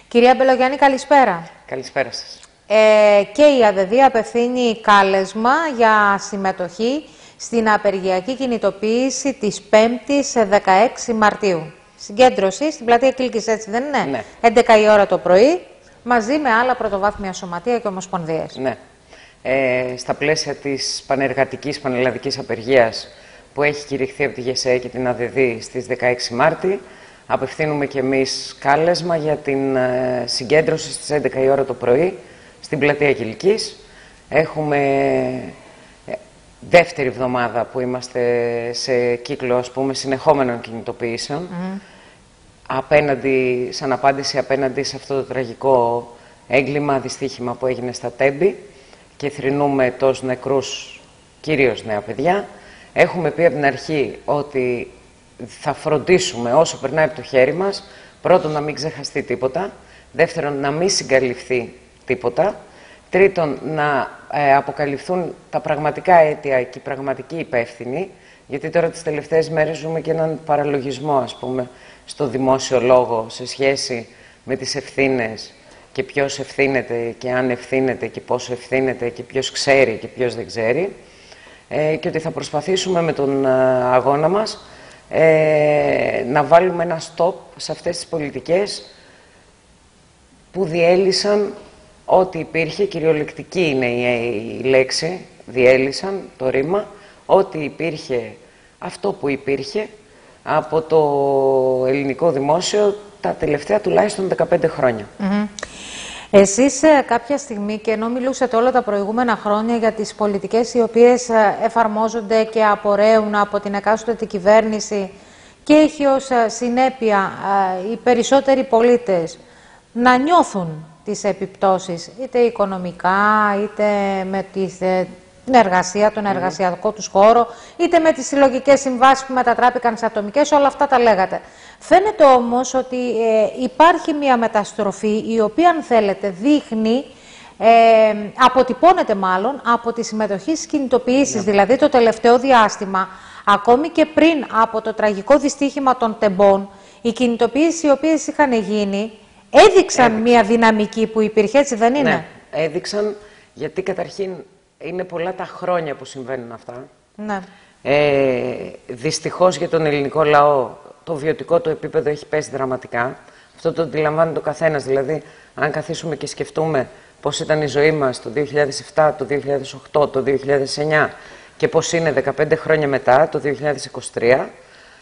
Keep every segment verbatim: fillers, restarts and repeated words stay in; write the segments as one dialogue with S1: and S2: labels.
S1: Κυρία Μπελογιάννη, καλησπέρα.
S2: Καλησπέρα σας.
S1: Ε, και η ΑΔΔ απευθύνει κάλεσμα για συμμετοχή στην απεργιακή κινητοποίηση της πέμπτης δεκαέξι Μαρτίου. Συγκέντρωση στην πλατεία Κίλκης, έτσι δεν είναι?
S2: Ναι.
S1: έντεκα η ώρα το πρωί, μαζί με άλλα πρωτοβάθμια σωματεία και ομοσπονδίες.
S2: Ναι. Ε, στα πλαίσια της πανεργατικής πανελλαδικής απεργίας που έχει κηρυχθεί από τη ΓΕΣΕ και την ΑΔΔ στις δεκαέξι Μάρτη, απευθύνουμε και εμείς κάλεσμα για την ε, συγκέντρωση στις έντεκα η ώρα το πρωί στην πλατεία Κιλκής. Έχουμε ε, δεύτερη εβδομάδα που είμαστε σε κύκλο, ας πούμε, συνεχόμενων κινητοποιήσεων. Mm. Απέναντι, σαν απάντηση απέναντι σε αυτό το τραγικό έγκλημα, δυστύχημα που έγινε στα Τέμπη και θρηνούμε τόσους νεκρούς, κυρίως νέα παιδιά. Έχουμε πει από την αρχή ότι θα φροντίσουμε όσο περνάει από το χέρι μας, πρώτον να μην ξεχαστεί τίποτα, δεύτερον να μην συγκαλυφθεί τίποτα, τρίτον να ε, αποκαλυφθούν τα πραγματικά αίτια και οι πραγματικοί υπεύθυνοι, γιατί τώρα τις τελευταίες μέρες ζούμε και έναν παραλογισμό, ας πούμε, στο δημόσιο λόγο σε σχέση με τις ευθύνες και ποιος ευθύνεται και αν ευθύνεται και πόσο ευθύνεται και ποιος ξέρει και ποιος δεν ξέρει, ε, και ότι θα προσπαθήσουμε με τον ε, αγώνα μας ε, να βάλουμε ένα stop σε αυτές τις πολιτικές που διέλυσαν ό,τι υπήρχε, κυριολεκτική είναι η, η λέξη, διέλυσαν το ρήμα, ό,τι υπήρχε, αυτό που υπήρχε από το ελληνικό δημόσιο τα τελευταία τουλάχιστον δεκαπέντε χρόνια. Mm-hmm.
S1: Εσείς κάποια στιγμή, και ενώ μιλούσατε όλα τα προηγούμενα χρόνια για τις πολιτικές οι οποίες εφαρμόζονται και απορρέουν από την εκάστοτε κυβέρνηση και έχει ως συνέπεια οι περισσότεροι πολίτες να νιώθουν τις επιπτώσεις, είτε οικονομικά, είτε με την εργασία, τον εργασιακό τους χώρο, είτε με τις συλλογικές συμβάσεις που μετατράπηκαν σε ατομικές, όλα αυτά τα λέγατε. Φαίνεται όμως ότι ε, υπάρχει μια μεταστροφή η οποία, αν θέλετε, δείχνει, ε, αποτυπώνεται μάλλον από τη συμμετοχή στις κινητοποιήσεις, yeah. δηλαδή το τελευταίο διάστημα, ακόμη και πριν από το τραγικό δυστύχημα των Τεμπών, οι κινητοποιήσεις οι οποίες είχαν γίνει έδειξαν, έδειξαν μια δυναμική που υπήρχε, έτσι δεν είναι?
S2: Ναι, έδειξαν, γιατί καταρχήν είναι πολλά τα χρόνια που συμβαίνουν αυτά.
S1: Ναι.
S2: Ε, δυστυχώς για τον ελληνικό λαό το βιωτικό του επίπεδο έχει πέσει δραματικά. Αυτό το αντιλαμβάνει το καθένας. Δηλαδή, αν καθίσουμε και σκεφτούμε πώς ήταν η ζωή μας το δύο χιλιάδες επτά, το δύο χιλιάδες οκτώ, το δύο χιλιάδες εννιά και πώς είναι δεκαπέντε χρόνια μετά, το δύο χιλιάδες είκοσι τρία,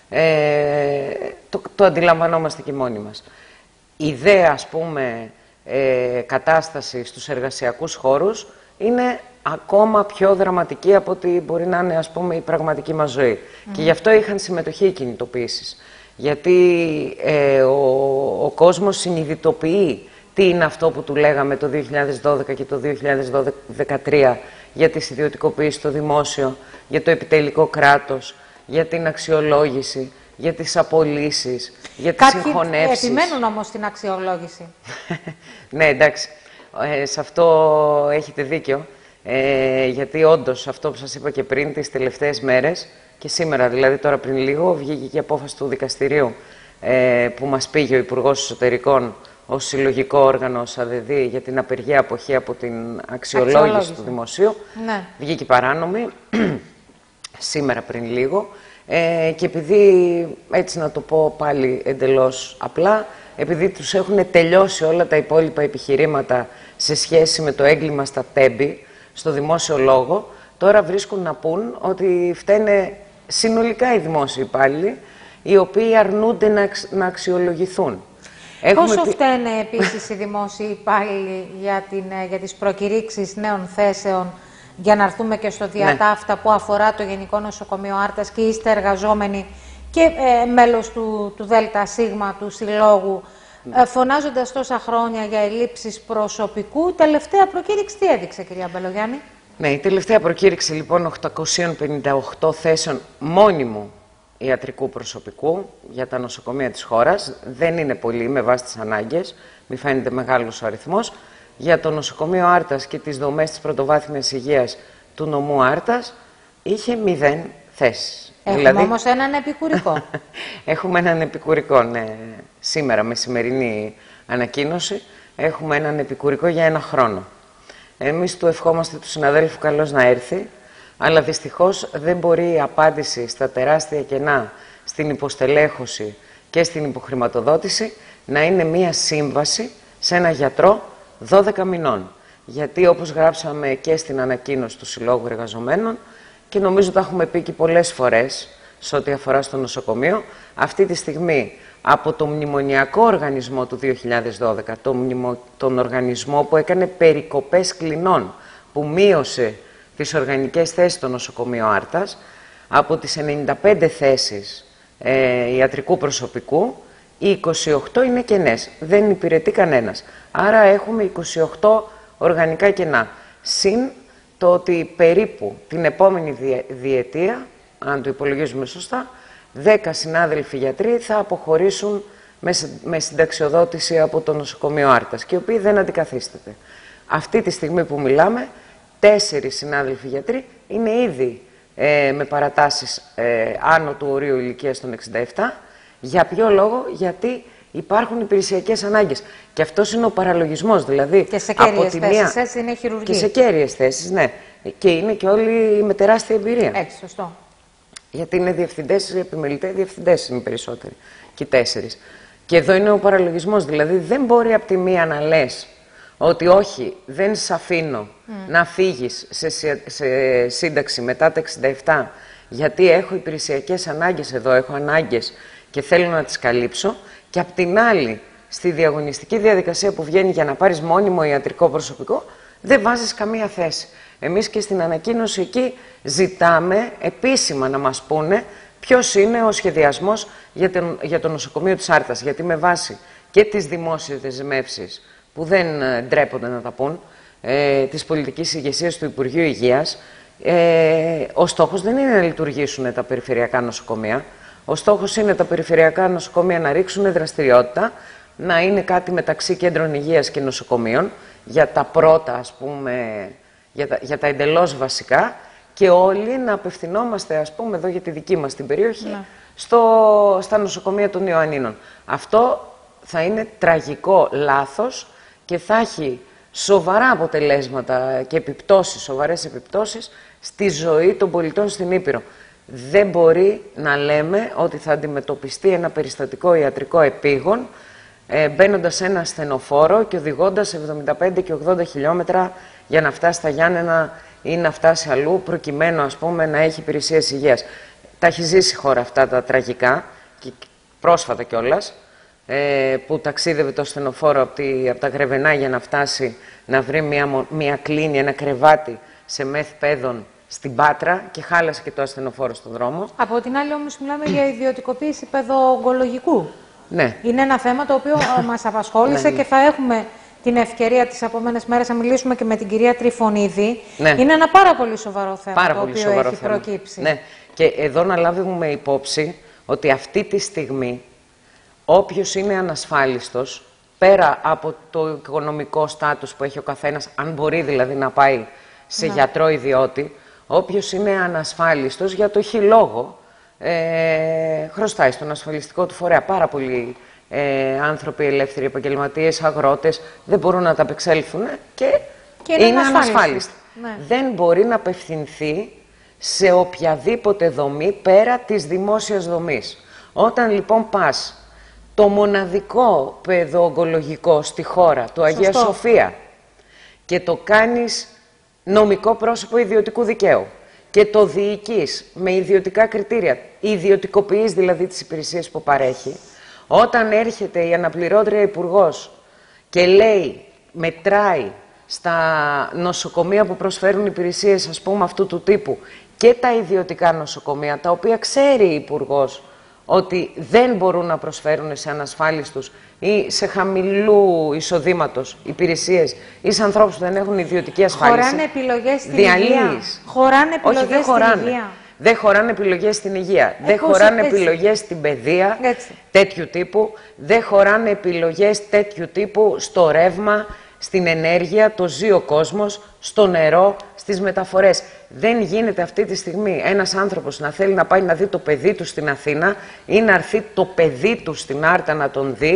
S2: ε, το, το αντιλαμβανόμαστε και μόνοι μας. Η ιδέα, ας πούμε, ε, κατάσταση στους εργασιακούς χώρους είναι ακόμα πιο δραματική από ότι μπορεί να είναι, ας πούμε, η πραγματική μας ζωή. Mm. Και γι' αυτό είχαν συμμετοχή οι κινητοποιήσεις. Γιατί ε, ο, ο κόσμος συνειδητοποιεί τι είναι αυτό που του λέγαμε το δύο χιλιάδες δώδεκα και το δύο χιλιάδες δεκατρία για τις ιδιωτικοποιήσεις στο δημόσιο, για το επιτελικό κράτος, για την αξιολόγηση, για τις απολύσεις, για τις συγχωνεύσεις.
S1: Κάποιοι επιμένουν όμως στην αξιολόγηση.
S2: Ναι, εντάξει. Ε, σε αυτό έχετε δίκιο. Ε, γιατί όντως αυτό που σας είπα και πριν, τις τελευταίες μέρες και σήμερα, δηλαδή τώρα πριν λίγο, βγήκε και η απόφαση του δικαστηρίου ε, που μας πήγε ο Υπουργός Εσωτερικών ως συλλογικό όργανο ως ΑΔΔ για την απεργία αποχή από την αξιολόγηση, αξιολόγηση. του δημοσίου.
S1: Ναι.
S2: Βγήκε παράνομη σήμερα πριν λίγο ε, και επειδή, έτσι να το πω πάλι εντελώς απλά, επειδή τους έχουν τελειώσει όλα τα υπόλοιπα επιχειρήματα σε σχέση με το έγκλημα στα Τέμπη, στο δημόσιο λόγο, τώρα βρίσκουν να πούν ότι φταίνε συνολικά οι δημόσιοι υπάλληλοι, οι οποίοι αρνούνται να, να αξιολογηθούν.
S1: Πόσο πει... φταίνε επίσης οι δημόσιοι υπάλληλοι για, την, για τις προκηρύξεις νέων θέσεων, για να έρθουμε και στο διατάφτα ναι. που αφορά το Γενικό Νοσοκομείο Άρτας και είστε εργαζόμενοι και ε, μέλος του, του ΔΣ, του Συλλόγου, ναι. ε, φωνάζοντας τόσα χρόνια για ελλείψεις προσωπικού. Τελευταία προκήρυξη τι έδειξε, κυρία Μπελογιάννη?
S2: Ναι, η τελευταία προκήρυξη λοιπόν οκτακόσιες πενήντα οκτώ θέσεων μόνιμου ιατρικού προσωπικού για τα νοσοκομεία της χώρας. Δεν είναι πολύ με βάση τις ανάγκες, μη φαίνεται μεγάλος ο αριθμός. Για το νοσοκομείο Άρτας και τις δομές της πρωτοβάθμιας υγείας του νομού Άρτας είχε μηδέν θέσεις.
S1: Έχουμε δηλαδή... όμως έναν επικουρικό.
S2: Έχουμε έναν επικουρικό, ναι. Σήμερα με σημερινή ανακοίνωση, έχουμε έναν επικουρικό για ένα χρόνο. Εμείς του ευχόμαστε του συναδέλφου καλώς να έρθει, αλλά δυστυχώς δεν μπορεί η απάντηση στα τεράστια κενά στην υποστελέχωση και στην υποχρηματοδότηση να είναι μία σύμβαση σε ένα γιατρό δώδεκα μηνών. Γιατί όπως γράψαμε και στην ανακοίνωση του Συλλόγου Εργαζομένων και νομίζω τα έχουμε πει και πολλές φορές σε ό,τι αφορά στο νοσοκομείο, αυτή τη στιγμή από το μνημονιακό οργανισμό του δύο χιλιάδες δώδεκα, το μνημο... τον οργανισμό που έκανε περικοπές κλινών, που μείωσε τις οργανικές θέσεις στο νοσοκομείο Άρτας, από τις ενενήντα πέντε θέσεις ε, ιατρικού προσωπικού, οι είκοσι οκτώ είναι κενές, δεν υπηρετεί κανένας. Άρα έχουμε είκοσι οκτώ οργανικά κενά. Συν το ότι περίπου την επόμενη διε... διετία, αν το υπολογίζουμε σωστά, δέκα συνάδελφοι γιατροί θα αποχωρήσουν με, με συνταξιοδότηση από το νοσοκομείο Άρτας και οι οποίοι δεν αντικαθίσταται. Αυτή τη στιγμή που μιλάμε, τέσσερις συνάδελφοι γιατροί είναι ήδη ε, με παρατάσεις ε, άνω του ορίου ηλικίας των εξήντα επτά. Για ποιο λόγο? Γιατί υπάρχουν υπηρεσιακές ανάγκες. Και αυτός είναι ο παραλογισμός. Δηλαδή,
S1: και σε κέρυες θέσεις,
S2: μία...
S1: έτσι είναι χειρουργοί.
S2: Και σε κέρυες θέσεις, ναι. Και είναι και όλοι με τεράστια εμπειρία.
S1: Έτσι, σωστό.
S2: Γιατί είναι διευθυντές, επιμελητές διευθυντές είναι οι περισσότεροι. Και οι τέσσερις. Και εδώ είναι ο παραλογισμός. Δηλαδή, δεν μπορεί από τη μία να λες ότι όχι, δεν σε αφήνω mm. να φύγεις σε, σε σύνταξη μετά τα εξήντα επτά, γιατί έχω υπηρεσιακές ανάγκες εδώ, έχω ανάγκες και θέλω να τις καλύψω. Και απ' την άλλη, στη διαγωνιστική διαδικασία που βγαίνει για να πάρεις μόνιμο ιατρικό προσωπικό, δεν βάζεις καμία θέση. Εμείς και στην ανακοίνωση εκεί ζητάμε επίσημα να μας πούνε ποιος είναι ο σχεδιασμός για, τον, για το νοσοκομείο της Άρτας. Γιατί με βάση και τις δημόσιες δεσμεύσεις που δεν ε, ντρέπονται να τα πούν, ε, της πολιτικής ηγεσίας του Υπουργείου Υγείας, ε, ο στόχος δεν είναι να λειτουργήσουν τα περιφερειακά νοσοκομεία. Ο στόχος είναι τα περιφερειακά νοσοκομεία να ρίξουν δραστηριότητα, να είναι κάτι μεταξύ κέντρων υγείας και νοσοκομείων, για τα πρώτα, ας πούμε, για τα, για τα εντελώς βασικά, και όλοι να απευθυνόμαστε, ας πούμε, εδώ για τη δική μας την περιοχή, ναι. στο, στα νοσοκομεία των Ιωαννίνων. Αυτό θα είναι τραγικό λάθος και θα έχει σοβαρά αποτελέσματα και επιπτώσεις, σοβαρές επιπτώσεις στη ζωή των πολιτών στην Ήπειρο. Δεν μπορεί να λέμε ότι θα αντιμετωπιστεί ένα περιστατικό ιατρικό επίγον ε, μπαίνοντας σε ένα ασθενοφόρο και οδηγώντας εβδομήντα πέντε και ογδόντα χιλιόμετρα για να φτάσει στα Γιάννενα ή να φτάσει αλλού, προκειμένου, ας πούμε, να έχει υπηρεσίες υγείας. Τα έχει ζήσει η χώρα αυτά τα τραγικά, και πρόσφατα κιόλας, ε, που ταξίδευε το ασθενοφόρο από, τη, από τα Γρεβενά για να φτάσει να βρει μια, μια κλίνη, ένα κρεβάτι σε μεθ παιδών στην Πάτρα και χάλασε και το ασθενοφόρο στον δρόμο. Από την άλλη όμως μιλάμε για ιδιωτικοποίηση παιδοογκολογικού. Ναι. Είναι ένα θέμα το οποίο μας απασχόλησε και θα έχουμε την ευκαιρία τις επόμενες μέρες να μιλήσουμε και με την κυρία Τριφωνίδη. Ναι. Είναι ένα πάρα πολύ σοβαρό θέμα πάρα το οποίο έχει θέμα. προκύψει. Ναι. Και εδώ να λάβουμε υπόψη ότι αυτή τη στιγμή όποιος είναι ανασφάλιστος, πέρα από το οικονομικό στάτους που έχει ο καθένας, αν μπορεί δηλαδή να πάει σε ναι. γιατρό ιδιώτη, όποιος είναι ανασφάλιστος για το χι λόγο, ε, χρωστάει στον ασφαλιστικό του φορέα. Πάρα πολλοί ε, άνθρωποι, ελεύθεροι επαγγελματίες, αγρότες, δεν μπορούν να τα απεξέλθουν και, και είναι, είναι ανασφάλιστοι. Ναι. Δεν μπορεί να απευθυνθεί σε οποιαδήποτε δομή πέρα της δημόσιας δομής. Όταν λοιπόν πας το μοναδικό παιδοογκολογικό στη χώρα, το Αγία Σωστό. Σοφία, και το κάνεις νομικό πρόσωπο ιδιωτικού δικαίου και το διοικείς με ιδιωτικά κριτήρια, ιδιωτικοποιείς δηλαδή τις υπηρεσίες που παρέχει, όταν έρχεται η αναπληρώτρια υπουργός και λέει, μετράει στα νοσοκομεία που προσφέρουν υπηρεσίες, ας πούμε, αυτού του τύπου και τα ιδιωτικά νοσοκομεία, τα οποία ξέρει η υπουργός ότι δεν μπορούν να προσφέρουν σε ανασφάλιστους ή σε χαμηλού εισοδήματος υπηρεσίες ή σε ανθρώπους που δεν έχουν ιδιωτική ασφάλιση. Χωράνε επιλογές στην υγεία. Χωράνε επιλογές Όχι, δεν στην χωράνε. υγεία. Δεν χωράνε επιλογές στην υγεία. Ε, δεν χωράνε έτσι. επιλογές στην παιδεία έτσι. τέτοιου τύπου. Δεν χωράνε επιλογές τέτοιου τύπου στο ρεύμα, στην ενέργεια, το ζει ο κόσμος, στο νερό, στις μεταφορές. Δεν γίνεται αυτή τη στιγμή ένας άνθρωπος να θέλει να πάει να δει το παιδί του στην Αθήνα ή να έρθει το παιδί του στην Άρτα να τον δει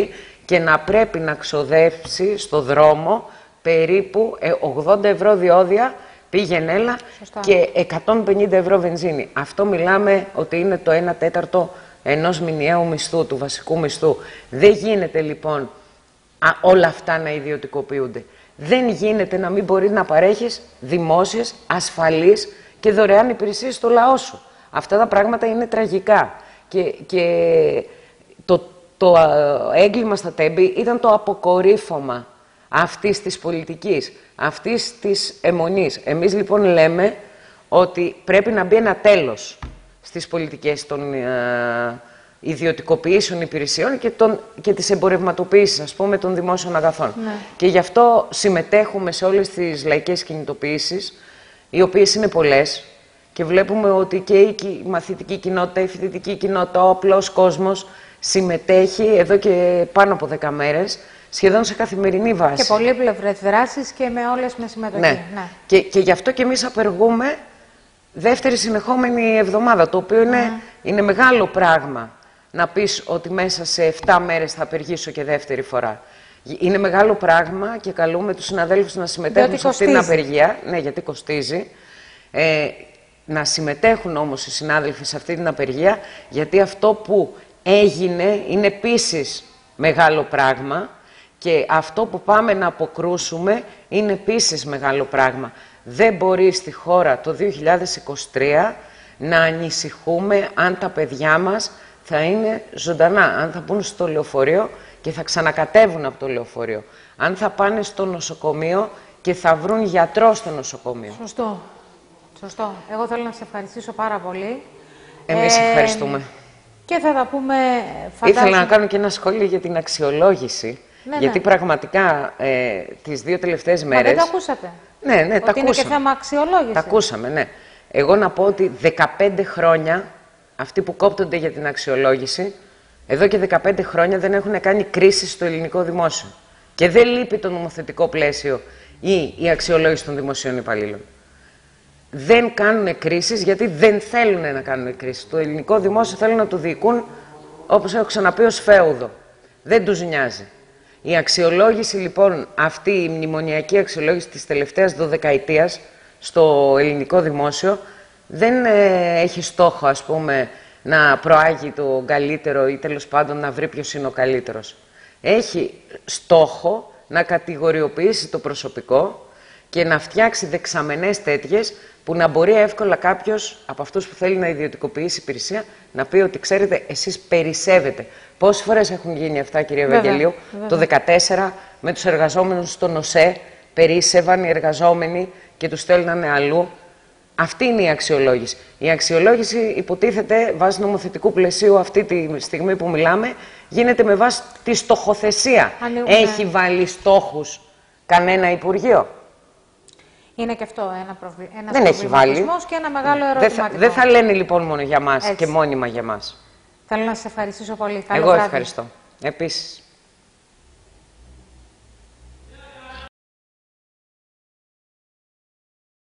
S2: και να πρέπει να ξοδέψει στο δρόμο περίπου ογδόντα ευρώ διόδια, πήγαινε έλα, και εκατόν πενήντα ευρώ βενζίνη. Αυτό μιλάμε ότι είναι το ένα τέταρτο ενός μηνιαίου μισθού, του βασικού μισθού. Δεν γίνεται λοιπόν α, όλα αυτά να ιδιωτικοποιούνται. Δεν γίνεται να μην μπορεί να παρέχεις δημόσιες, ασφαλείς και δωρεάν υπηρεσίες στο λαό σου. Αυτά τα πράγματα είναι τραγικά. Και, και το, το έγκλημα στα Τέμπη ήταν το αποκορύφωμα αυτής της πολιτικής, αυτής της αιμονής. Εμείς λοιπόν λέμε ότι πρέπει να μπει ένα τέλος στις πολιτικές των ε, ιδιωτικοποιήσεων υπηρεσιών και, των, και της εμπορευματοποίησης, ας πούμε, των δημόσιων αγαθών. Ναι. Και γι' αυτό συμμετέχουμε σε όλες τις λαϊκές κινητοποιήσεις, οι οποίες είναι πολλές, και βλέπουμε ότι και η μαθητική κοινότητα, η φοιτητική κοινότητα, ο απλός κόσμος συμμετέχει εδώ και πάνω από δέκα μέρες, σχεδόν σε καθημερινή βάση.
S1: Και πολύπλευρες δράσεις και με όλες με συμμετοχή.
S2: Ναι. Ναι. Και, και γι' αυτό και εμείς απεργούμε δεύτερη συνεχόμενη εβδομάδα, το οποίο είναι, mm. είναι μεγάλο πράγμα να πεις ότι μέσα σε επτά μέρες θα απεργήσω και δεύτερη φορά. Είναι μεγάλο πράγμα και καλούμε τους συναδέλφους να συμμετέχουν γιατί σε αυτή την απεργία. Ναι, γιατί κοστίζει. Ε, να συμμετέχουν όμως οι συνάδελφοι σε αυτή την απεργία, γιατί αυτό που έγινε είναι επίσης μεγάλο πράγμα και αυτό που πάμε να αποκρούσουμε είναι επίσης μεγάλο πράγμα. Δεν μπορεί στη χώρα το δύο χιλιάδες είκοσι τρία να ανησυχούμε αν τα παιδιά μας θα είναι ζωντανά, αν θα μπουν στο λεωφορείο και θα ξανακατεύουν από το λεωφορείο, αν θα πάνε στο νοσοκομείο και θα βρουν γιατρό στο νοσοκομείο.
S1: Σωστό. Σωστό. Εγώ θέλω να σε ευχαριστήσω πάρα πολύ.
S2: Εμείς ε, ευχαριστούμε.
S1: Και θα τα πούμε, φαντάζομαι...
S2: Ήθελα να κάνω και ένα σχόλιο για την αξιολόγηση,
S1: ναι,
S2: γιατί
S1: ναι.
S2: πραγματικά ε, τις δύο τελευταίες μέρες...
S1: Μα δεν τα ακούσατε.
S2: Ναι, ναι,
S1: ότι
S2: τα
S1: είναι
S2: ακούσαμε.
S1: Και θέμα αξιολόγηση.
S2: Τα ακούσαμε, ναι. Εγώ να πω ότι δεκαπέντε χρόνια, αυτοί που κόπτονται για την αξιολόγηση, εδώ και δεκαπέντε χρόνια δεν έχουν κάνει κρίση στο ελληνικό δημόσιο. Και δεν λείπει το νομοθετικό πλαίσιο ή η αξιολόγηση των δημοσίων υπαλλήλων. Δεν κάνουν κρίσεις γιατί δεν θέλουν να κάνουν κρίσεις. Το ελληνικό δημόσιο θέλουν να το διοικούν, όπως έχω ξαναπεί, ως φέουδο. Δεν τους νοιάζει. Η αξιολόγηση λοιπόν, αυτή η μνημονιακή αξιολόγηση της τελευταίας δωδεκαετίας στο ελληνικό δημόσιο δεν ε, έχει στόχο, ας πούμε, να προάγει το καλύτερο ή τέλος πάντων να βρει ποιος είναι ο καλύτερος. Έχει στόχο να κατηγοριοποιήσει το προσωπικό και να φτιάξει δεξαμενές τέτοιες που να μπορεί εύκολα κάποιος από αυτούς που θέλει να ιδιωτικοποιήσει υπηρεσία να πει ότι ξέρετε, εσείς περισσεύετε. Πόσες φορές έχουν γίνει αυτά, κυρία Ευαγγελίου? Το δύο χιλιάδες δεκατέσσερα με τους εργαζόμενους στον ΟΣΕ περίσσευαν οι εργαζόμενοι και τους στέλνανε αλλού. Αυτή είναι η αξιολόγηση. Η αξιολόγηση υποτίθεται βάσει νομοθετικού πλαισίου αυτή τη στιγμή που μιλάμε, γίνεται με βάση τη στοχοθεσία. Ανοίγουμε. Έχει βάλει στόχους κανένα Υπουργείο?
S1: Είναι και αυτό ένα, προβλη... ένα
S2: δεν έχει βάλει.
S1: Και ένα μεγάλο ερωτηματικό.
S2: Δεν θα, θα λένε λοιπόν μόνο για μας. Έτσι. Και μόνιμα για μας.
S1: Θέλω να σας ευχαριστήσω πολύ. Καλό
S2: Εγώ
S1: βράδυ.
S2: Ευχαριστώ. Επίσης.